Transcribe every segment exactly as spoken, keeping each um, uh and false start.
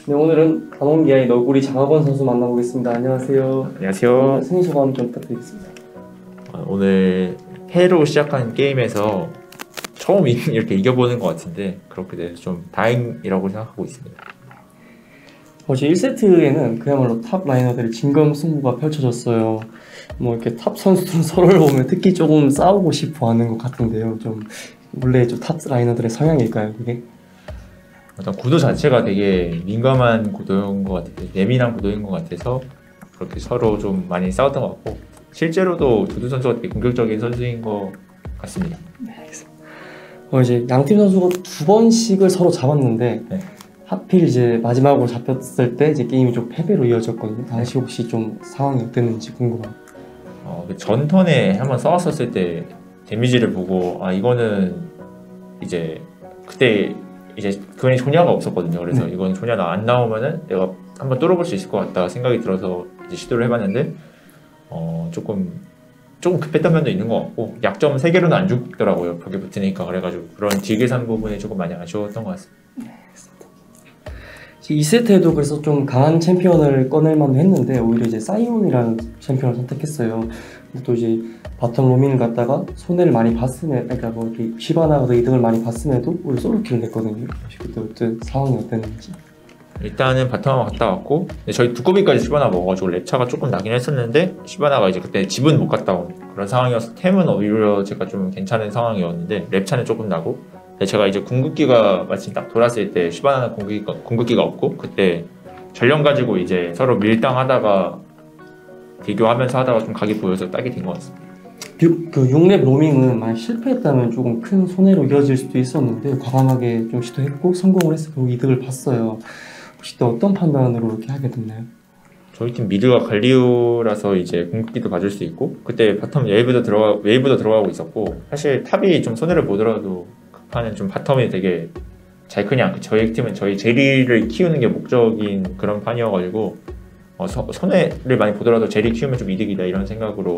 네, 오늘은 담원기아의 너구리 장학원 선수 만나보겠습니다. 안녕하세요. 안녕하세요. 승리 소감 좀 부탁드리겠습니다. 오늘 패로 시작한 게임에서 처음 이렇게 이겨보는 것 같은데 그렇게 돼서 좀 다행이라고 생각하고 있습니다. 어제 일 세트에는 그야말로 탑 라이너들의 진검승부가 펼쳐졌어요. 뭐 이렇게 탑 선수들은 서로를 보면 특히 조금 싸우고 싶어하는 것 같은데요. 좀 원래 좀 탑 라이너들의 성향일까요, 그게? 일단 구도 자체가 되게 민감한 구도인 것 같아요. 예민한 구도인 것 같아서 그렇게 서로 좀 많이 싸웠던 것 같고 실제로도 두두 선수가 되게 공격적인 선수인 것 같습니다. 네, 알겠습니다. 어, 이제 양팀 선수가 두 번씩을 서로 잡았는데 네. 하필 이제 마지막으로 잡혔을 때 이제 게임이 좀 패배로 이어졌거든요. 당시 혹시 좀 상황이 어땠는지 궁금합니다. 어, 그 전 턴에 한번 싸웠었을 때 데미지를 보고 아 이거는 이제 그때 이제 그에 조냐가 없었거든요. 그래서 네. 이건 조냐 안 나오면은 내가 한번 뚫어볼 수 있을 것 같다 생각이 들어서 이제 시도를 해봤는데 어 조금 조금 급했던 면도 있는 것 같고 약점 세 개로는 안 죽더라고요. 벽에 붙으니까. 그래가지고 그런 딜계산 부분이 조금 많이 아쉬웠던 것 같습니다. 네, 알겠습니다. 이 세트에도 그래서 좀 강한 챔피언을 꺼낼 만도 했는데 오히려 이제 사이온이라는 챔피언을 선택했어요. 근데 또 이제 바텀 로밍을 갖다가 손해를 많이 봤음에, 그러니까 뭐 이렇게 시바나가 이득을 많이 봤음에도 오히려 솔로킬을 냈거든요. 혹시 그때 어떤 상황이 어땠는지. 일단은 바텀 갔다 왔고 저희 두꺼비까지 시바나 먹어가지고 랩차가 조금 나긴 했었는데 시바나가 이제 그때 집은 못 갔다 온 그런 상황이어서 템은 오히려 제가 좀 괜찮은 상황이었는데 랩차는 조금 나고 제가 이제 궁극기가 마침 딱 돌았을 때 시바나는 궁극기가, 궁극기가 없고 그때 전령 가지고 이제 서로 밀당하다가 비교하면서 하다가 좀 각이 보여서 딱이 된 것 같습니다. 그, 그 육 렙 로밍은 만약 실패했다면 조금 큰 손해로 이어질 수도 있었는데 과감하게 좀 시도했고 성공을 해서 그 이득을 봤어요. 혹시 또 어떤 판단으로 이렇게 하게 됐나요? 저희 팀 미드가 갈리오라서 이제 궁극기도 봐줄 수 있고 그때 바텀 웨이브도 들어가 웨이브도 들어가고 있었고 사실 탑이 좀 손해를 보더라도 급하는 좀 바텀이 되게 잘 크냐 않고 저희 팀은 저희 제리를 키우는 게 목적인 그런 판이어가지고 어, 서, 손해를 많이 보더라도 제리 키우면 좀 이득이다 이런 생각으로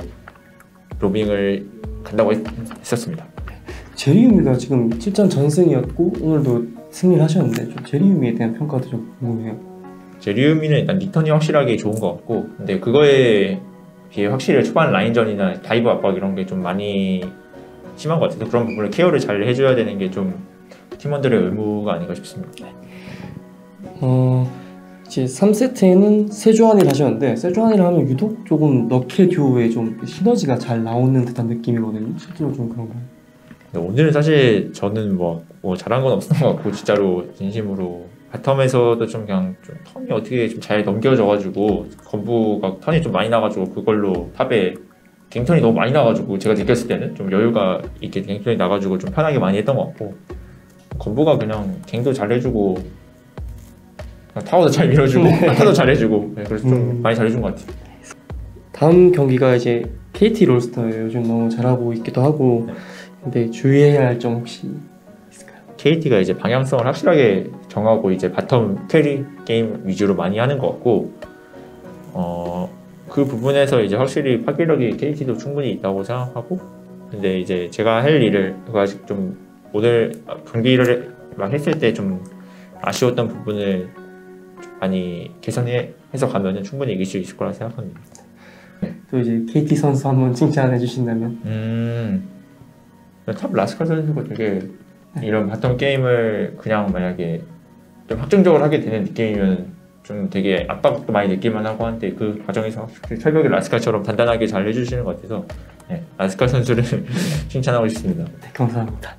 로밍을 간다고 했, 했었습니다. 제리유미가 지금 칠 전 전승이었고 오늘도 승리를 하셨는데 좀 제리유미에 대한 평가도 좀 궁금해요. 제리유미는 일단 리턴이 확실하게 좋은 것 같고 근데 그거에 비해 확실히 초반 라인전이나 다이브 압박 이런 게 좀 많이 심한 것 같아서 그런 부분을 케어를 잘 해줘야 되는 게 좀 팀원들의 의무가 아닌가 싶습니다. 어, 이제 삼 세트에는 세주안이를 하셨는데 세주안이를 하면 유독 조금 너킬 듀오에 좀 시너지가 잘 나오는 듯한 느낌이거든요. 실제로 좀 그런가요? 오늘은 사실 저는 뭐, 뭐 잘한 건 없었던 것 같고 진짜로 진심으로 바텀에서도 좀 그냥 좀 턴이 어떻게 좀 잘 넘겨져가지고 건부가 턴이 좀 많이 나가지고 그걸로 탑에 갱턴이 너무 많이 나가지고 제가 느꼈을 때는 좀 여유가 있게 갱턴이 나가지고 좀 편하게 많이 했던 것 같고 건부가 그냥 갱도 잘 해주고 타워도 잘 밀어주고 타도 잘 해주고 그래서 좀 음. 많이 잘해준 것 같아요. 다음 경기가 이제 케이티 롤스터예요. 요즘 너무 잘하고 있기도 하고 네. 근데 주의해야 할 점 혹시 있을까요? 케이티가 이제 방향성을 확실하게 정하고 이제 바텀 캐리 게임 위주로 많이 하는 것 같고 어, 그 부분에서 이제 확실히 파괴력이 케이티도 충분히 있다고 생각하고 근데 이제 제가 할 일을 아직 좀 오늘 경기를 막 했을 때 좀 아쉬웠던 부분을 좀 많이 개선해서 가면은 충분히 이길 수 있을 거라 생각합니다. 또 이제 케이티 선수 한번 칭찬해 주신다면. 음, 탑 라스칼 선수가 되게 이런 바텀 게임을 그냥 만약에 좀 확정적으로 하게 되는 느낌이면 좀 되게 압박도 많이 느낄만 하고 한데 그 과정에서 철벽이 라스칼처럼 단단하게 잘 해주시는 것 같아서 네, 라스칼 선수를 칭찬하고 싶습니다. 네, 감사합니다.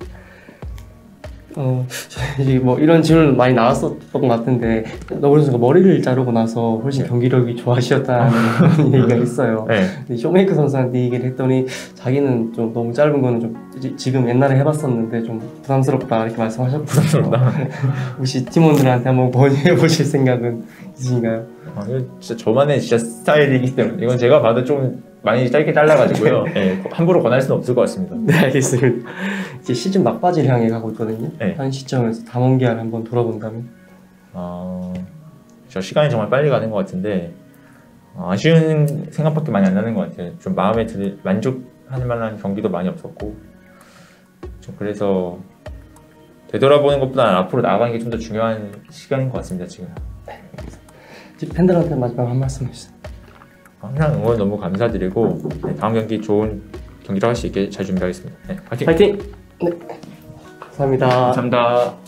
어, 이제 뭐 이런 질문 많이 나왔었던 것 같은데 너구리 선수가 머리를 자르고 나서 훨씬 네. 경기력이 좋아지셨다는 얘기가 있어요. 네. 근데 쇼메이크 선수한테 얘기를 했더니 자기는 좀 너무 짧은 거는 좀 지, 지금 옛날에 해봤었는데 좀 부담스럽다 이렇게 말씀하셨거든요. 부담스럽다. 혹시 팀원들한테 한번 권유해 보실 생각은 있으신가요? 아, 이거 진짜 저만의 진짜 스타일이기 때문에 이건 제가 봐도 좀 많이 짧게 잘라가지고요. 네, 함부로 권할 수는 없을 것 같습니다. 네, 알겠습니다. 이제 시즌 막바지를 향해 가고 있거든요. 네. 한 시점에서 담원기아를 한번 돌아본다면? 어, 저 시간이 정말 빨리 가는 것 같은데 어, 아쉬운 생각밖에 많이 안 나는 것 같아요. 좀 마음에 들 만족할 만한 경기도 많이 없었고 좀 그래서 되돌아보는 것보다는 앞으로 나아가는 게 좀 더 중요한 시간인 것 같습니다 지금. 이제 팬들한테 마지막 한 말씀 해주세요. 항상 응원 너무 감사드리고 네, 다음 경기 좋은 경기를 할 수 있게 잘 준비하겠습니다. 네, 파이팅! 파이팅! 네, 감사합니다. 감사합니다.